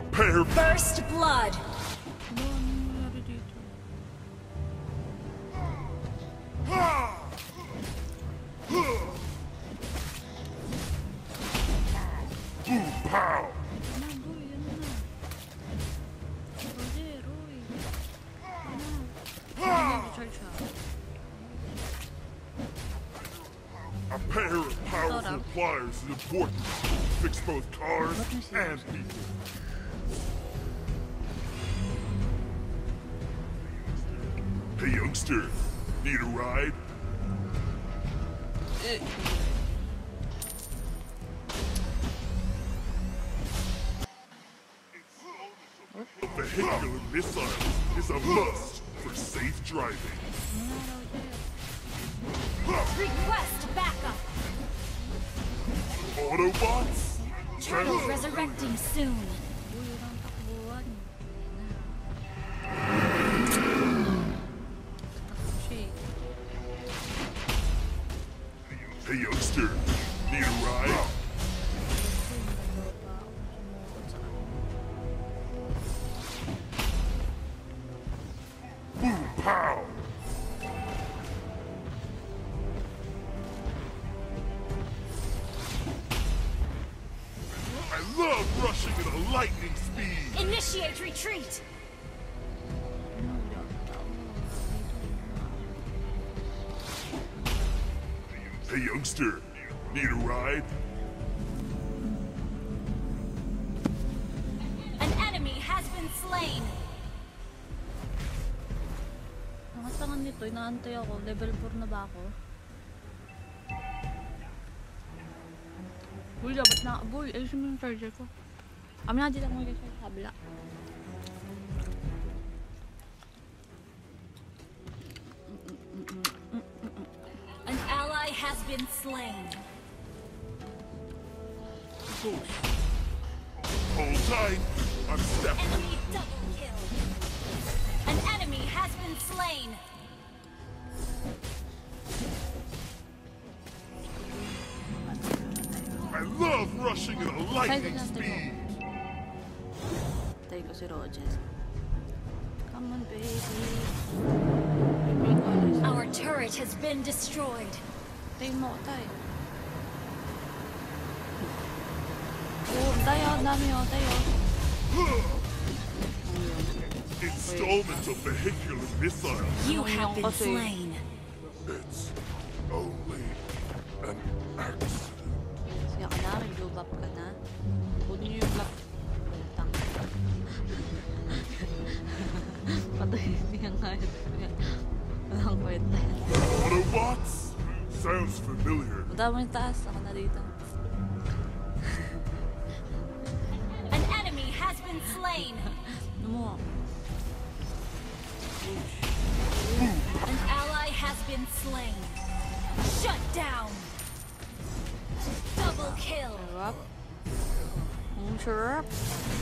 A pair. First blood. Boom, pow. A pair of powerful pliers is important to fix both cars and people. Hey, youngster, need a ride? A vehicular missile is a must for safe driving. Request backup. Autobots? Turtle resurrecting soon. Hey, youngster, need a ride? Boom, pow! I love rushing at a lightning speed! Initiate retreat. Hey, youngster, need a ride? An enemy has been slain. Ang asangan nito, inaantay ako. Level 4 na ba ako? Boy, dapat na. Boy, ayusin mo yung charger ko. Kami na dito ako mag-charger sa kabila. An ally has been slain. Hold tight, I'm stepping. Enemy double kill. An enemy has been slain. I love rushing at a lightning speed! Tayo ko si Rogers. Come on, baby. Our turret has been destroyed. Tayo mo, tayo. Oh, tayo, dami o, tayo. Installment of vehicular missile. You have been slain. It's only an accident. Siya ka na, may blue buff ka na. Kunin niyo yung black. Tang. Patay niya nga yun. Walang kwenta yan. Autobots? Sounds familiar. Punta mo yung taas, ako na dito. An enemy has been slain. Ano mo? An ally has been slain. Shut down. Double kill. Sarap. Sarap.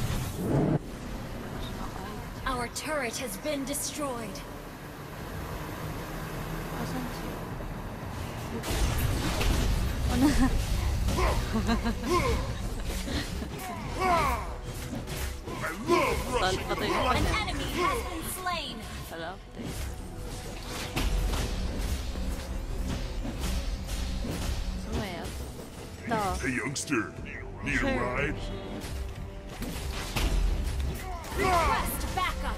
Our turret has been destroyed. Asan siya? Ano? I love rushing at a An lightning enemy has been slain. Hala, patay. Somewhere. Ito. Hey, youngster, need a ride? Request backup.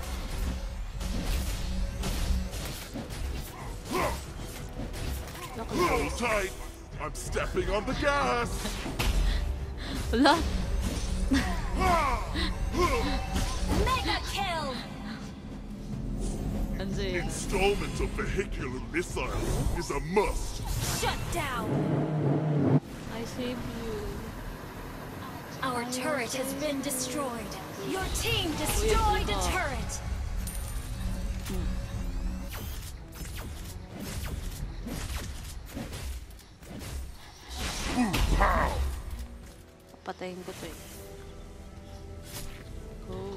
Hold tight, I'm stepping on the gas! Hala. Mega kill. Anjay. Installment of vehicular missile is a must. Shut down. I saved you. Our turret has been destroyed. Your team destroyed a turret. Pow! Patayin ko to eh. Go.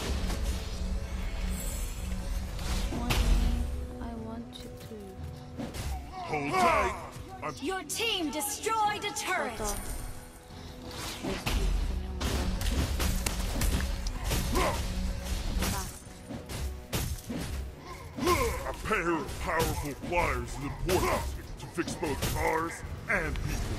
I want you to. Hold tight, I'm Your team destroyed a turret. Ito. pair of powerful pliers is important to fix both cars and people.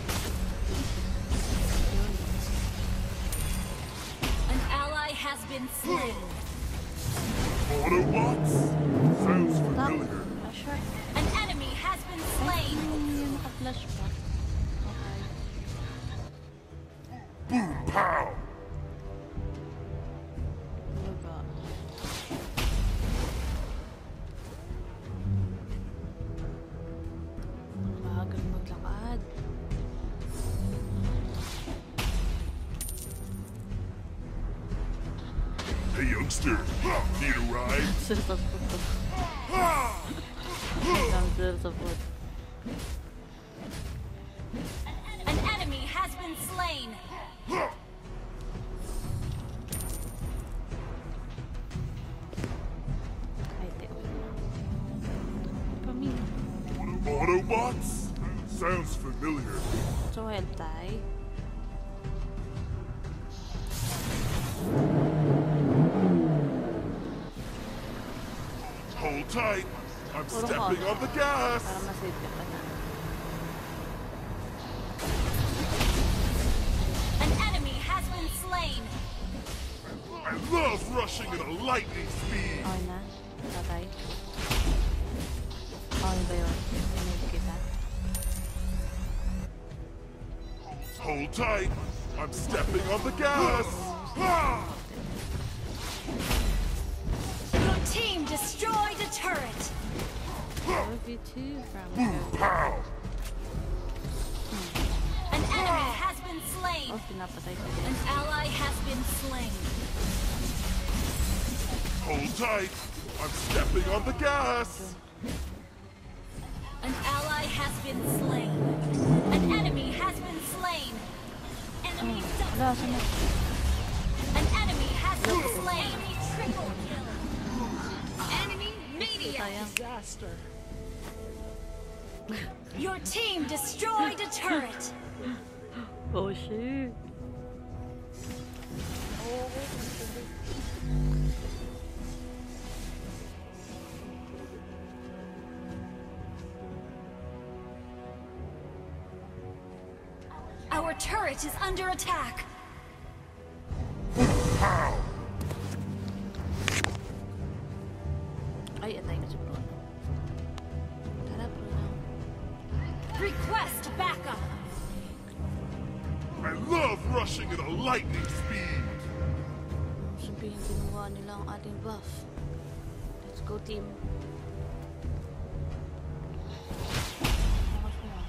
An ally has been slain. Autobots? Sounds familiar. An enemy has been slain. Yung naka-flash pa. Okay. Boom pow! Ano ba? Ang bagal maglakad. Hey youngster, need a ride? Sir sa puto. Sir sa puto. An enemy has been slain. Ay, teo. Pamilya. Autobots? Sounds familiar. So, help tayo. Hold tight. I'm Puro stepping ka. on the gas. Para masave ka pa na. An enemy has been slain. I love rushing at a lightning speed. Okay na? Tatay? Okay ba yun? Pinag kita? Hold tight. I'm stepping on the gas. Your team destroyed a turret. Love you too, from Boom pow! An enemy has been slain. Oh, pinapatay ko An din. ally has been slain. Hold tight. I'm stepping on the gas. An ally has been slain. An enemy has been slain. Enemy double. Wala, saan na? An enemy has been slain. Enemy triple kill. Enemy mania. Sayang. Disaster. Your team destroyed a turret. Oh, shit. Our turret is under attack. Pow! Ay, atay na si Bruno. Tara, Bruno. Request backup. I love rushing at a lightning speed. Sabihin, kinuha nila ang ating buff. Let's go, team. Bakas mo.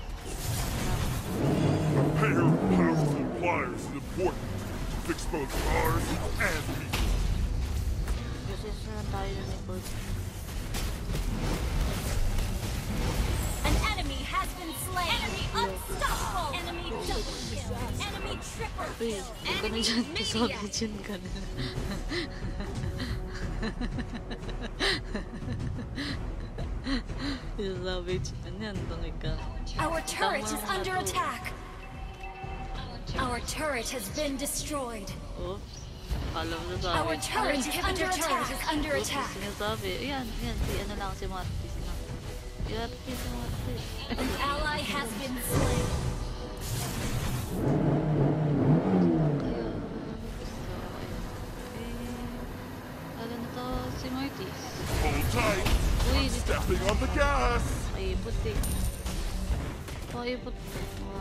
A pair of powerful pliers is important to fix both cars and people. Kasi saan tayo ni Bud? An enemy has been slain. Enemy unstoppable. Enemy double kill. Enemy triple Uy, kill. huwag ka na Enemy dyan. mania. Sabi dyan ka na. Sabi dyan yan, tangi ka. Our turret is Tama under na to. attack. Our turret has been destroyed. Oops. Kala mo na Our sabi. turret is under attack. Is under Oops, attack. sinasabi. Ayan, ayan. Si ano lang si Martis na. Ayan, si Martis. An ally has been slain. Kaya, gusto ko yun. Kala na to si Martis. Hold tight. Uy, I'm dito. stepping on the gas. Paibot eh. Paibot. Wow.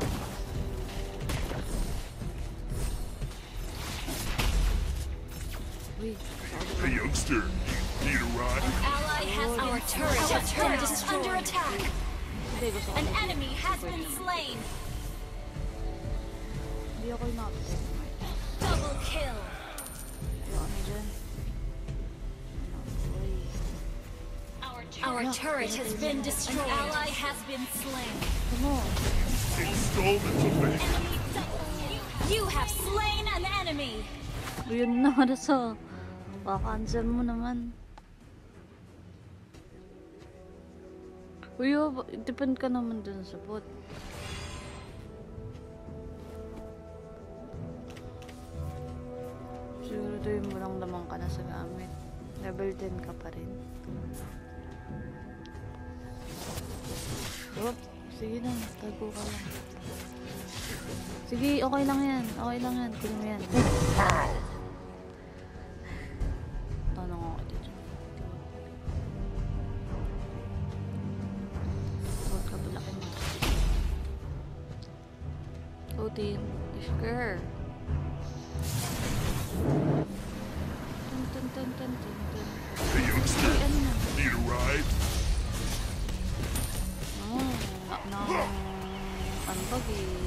Uy, Hey youngster, need a ride? An ally has been Our turret is under attack. hindi gusto ko. An enemy has been slain. Hindi ako inapit. Double kill. Ayoko na dyan. Uy. Our turret has been destroyed. An ally has been slain. Ano? Installment of the Enemy double kill. You have slain an enemy. Yun na, Raso. Pakancel mo naman. Uy, depend ka naman dun sa bot. Siguraduhin mo lang naman ka na sa gamit. Level 10 ka pa rin. Oops. Sige na, tago ka lang. Sige, okay lang yan. Okay lang yan. Kunin mo yan. Tanong ako dito. Huwag ka balakin mo. Go team. Ishker. Tun. Hey, youngster. Ay, ano na? Need a ride? Ano ba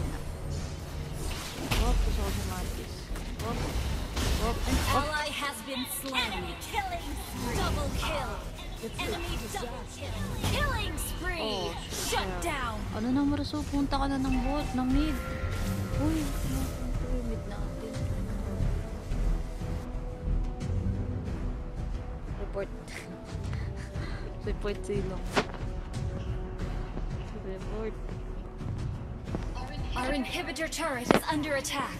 Wop, gusto ko sa Marquis. Wop. An ally has been slain. Enemy killing. Double kill. Enemy double kill. Killing spree. Shut down. Ano na Maraso? Punta ka na ng bot, ng mid. Uy, mid natin. Report. Report silong. Report. Our inhibitor turret is under attack.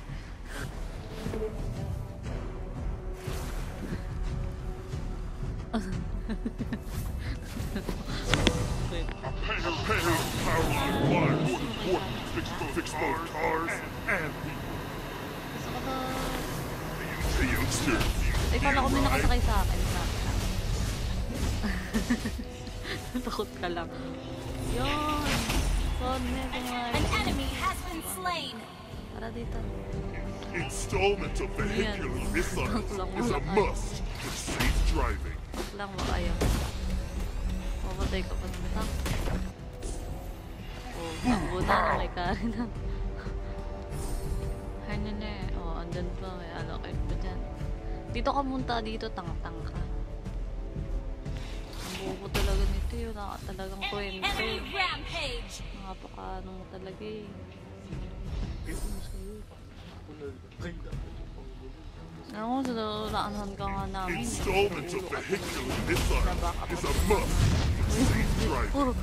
Powerful flyers is important to fix both cars and people. Hey, youngster. Ay, kala ko may nakasakay sa akin. Takot ka lang. Yun! An enemy has been slain. Para dito. Installment of vehicular missiles is a must for safe driving. Lang mo ayaw. Mamatay ka pa ng tank. Oh, takbo na. May carry na. Ano na eh. Oh, andun pa. May allocate pa dyan. Dito ka munta. Dito, tang-tang ka. Ang buko talaga nito yun. Talagang kwento. Enemy rampage. Napaka-ano mo talaga eh. Ano ko, naanahan ka nga namin. Installment of vehicular missiles is a must for safe driving.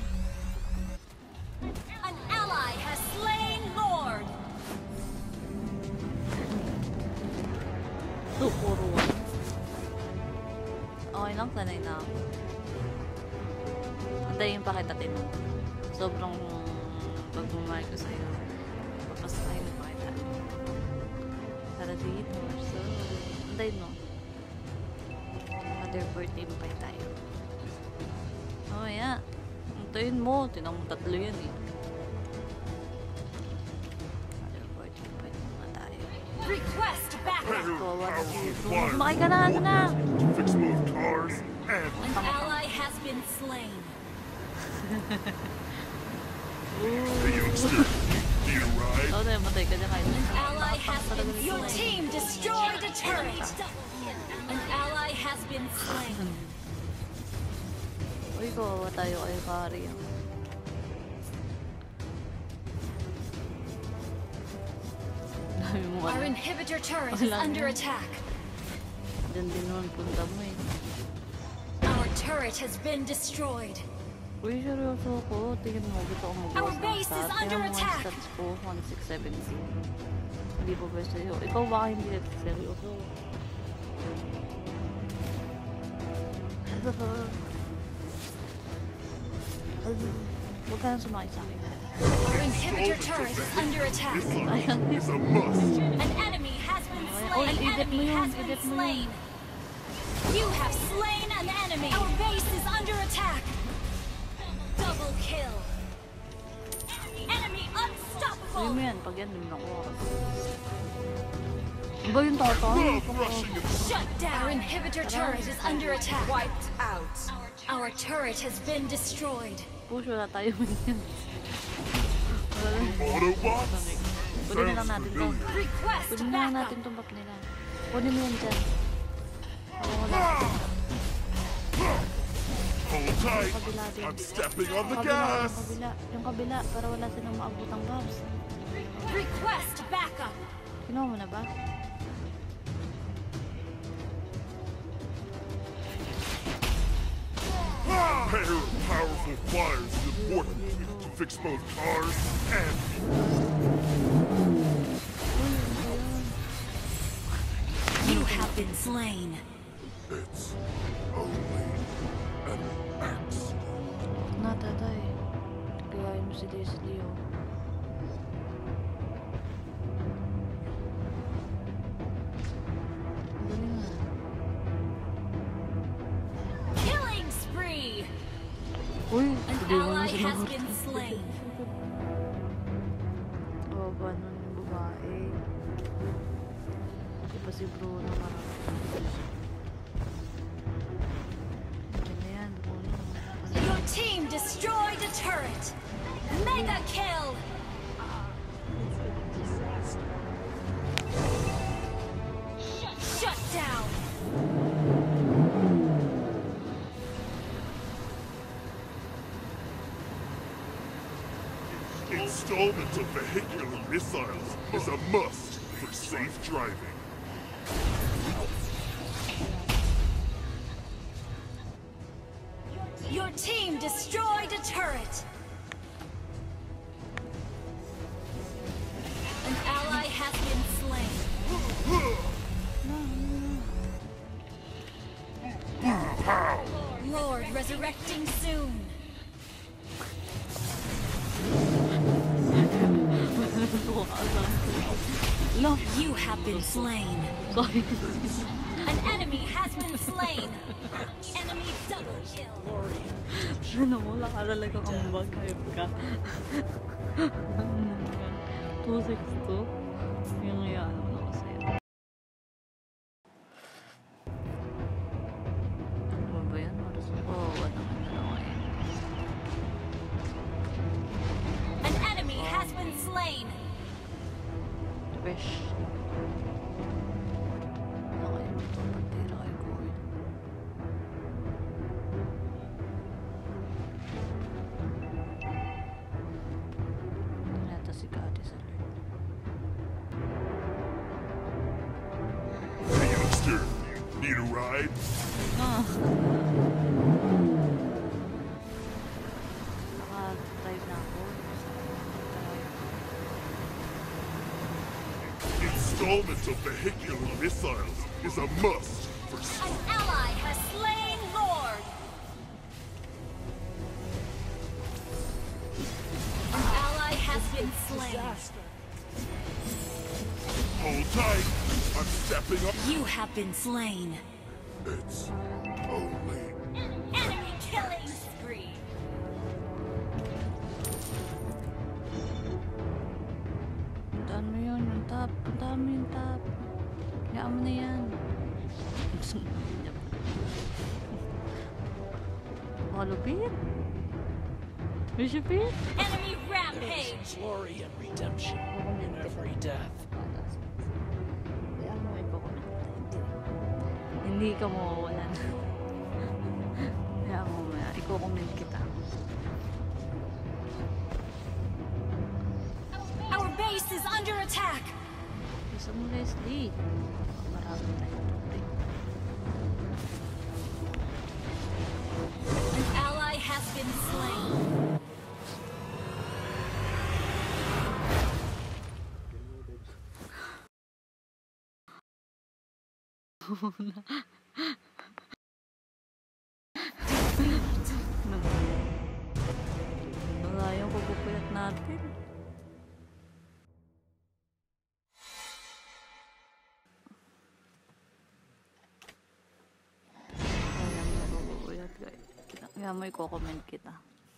An ally has slain Lord. Puro. Okay lang, sanay na ako. Antayin pa kita din. Sobrang pagmamahal ko sa'yo. Papasakayin pa kita. Para dito. So, antayin mo. Other 14 pa tayo. Oh, yeah. Antayin mo. Tinang mo tatlo yan eh. Other 14 pa naman tayo. Request backup. Sumakay ka na, ano na? To fix both cars and An ally has been slain. Hey, youngster. Need a ride? Oo, matay ka dyan kahit. An ally has been slain. Your team destroyed a turret. An ally has been slain. Uy, kawawa tayo kayo kari. Dami mo Our ano. inhibitor turret is under attack. Diyan din naman punta mo eh. Our turret has been destroyed. Uy, seryoso ako. Tingin mo, gusto ko Our mag-boss ng base is stats. under Tingnan mo attack. ang stats ko, 1670. Hindi pa ba sa'yo? Ikaw baka hindi na seryoso. Huwag ka nang sumakay sa akin. Our inhibitor turret is under attack. Is a must. An enemy has been slain. An edit mo enemy yun, has been edit mo yun. slain. You have slain an enemy. Our base is under attack. Double kill. Enemy Uy unstoppable. mo yan, pag yan, din ako. Ano ba yung tata? Love rushing and Shut down. Our inhibitor turret is under attack. Wiped out. Our turret has been destroyed. Push, wala tayo yan. Autobots? Kunin na lang natin to. Request Kunin na lang natin backup. itong map nila. Kunin mo yan dyan. Ako wala. Hold tight. Kabila din. I'm stepping on the Kabila, gas. yung kabila, para wala silang maabutang bobs. Request backup. Kinuha mo na ba? A pair of powerful flyers is important to fix both cars and people. You have been slain. It's only an accident. Natatay. si Leslie, oh. Galing nga. Killing spree! Uy, An hindi mo na ally has sinagot. been slain. Oh, paano yung babae? Di ba si Bruno marami? Ano yan, Bruno? Your team destroyed a turret. Mega kill! Shut down! Installment of vehicular missiles is a must for safe driving. Your team destroyed a turret. An ally has been slain. Lord resurrecting soon. No. You have been slain. Sorry. An enemy has been slain. Enemy double kill. Ano mo, wala ka talaga kang mag-hype ka. 262? Yung ano na ako sa'yo. Ano ba yan? Oh, wala ka na lang eh. An enemy has been slain. Fish. Ano kayo ito? Patira kayo ko eh. Nata si Kati sa Lord. Hey youngster, need a ride? Ah! Naka-drive na ako. Installment of vehicular missiles is a must for An ally has slain Lord. An ally has been slain. Hold tight. I'm stepping up. You have been slain. It's only Enemy killing spree. Puntaan mo yun, yung top. Puntaan mo yung top. Hayaan mo na yan. Malupit. Bishopit. Enemy rampage. Glory and redemption in every death. Hayaan mo ipakomment. Hindi ka mawawalan. Hayaan mo maya. Iko-comment kita. Our base is under attack. Gusto mo, Leslie. Marami tayong tubig. An ally has been slain. Wala yung pagpupuyat natin. Ayan mo pagpupuyat, guys. Kaya mo i-comment kita.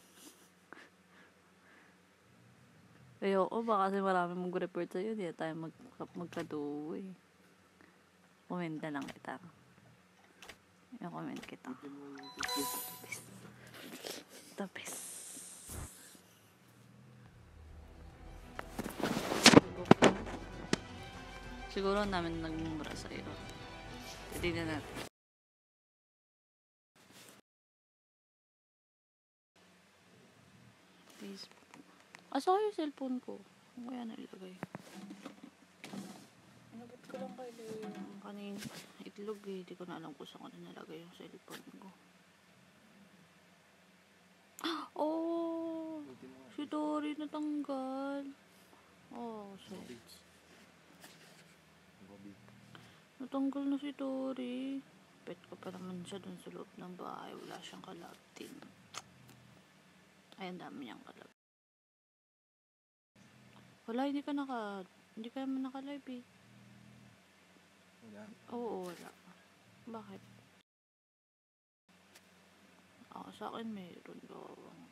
Ayoko ba kasi marami mag-report sa'yo. Hindi tayo magkaduo eh. Comment na lang kita. I-comment kita. The best. Siguro namin nagmumura sa'yo. Titignan natin. Facebook. Asa yung cellphone ko? Ano kaya nalagay? Inabot ko lang kayo yung kaning itlog eh. Hindi ko na alam kung saan ko na nalagay yung cellphone ko. Oh! Si Dory natanggal. Oh, shit. Natanggal na si Dory. Pet ko pa naman siya dun sa loob ng bahay. Wala siyang kalabtin. Ay, ang dami niyang kalabtin. Wala, hindi ka naman naka-live eh. Wala. Oo, wala. Bakit? Sa akin mayroon.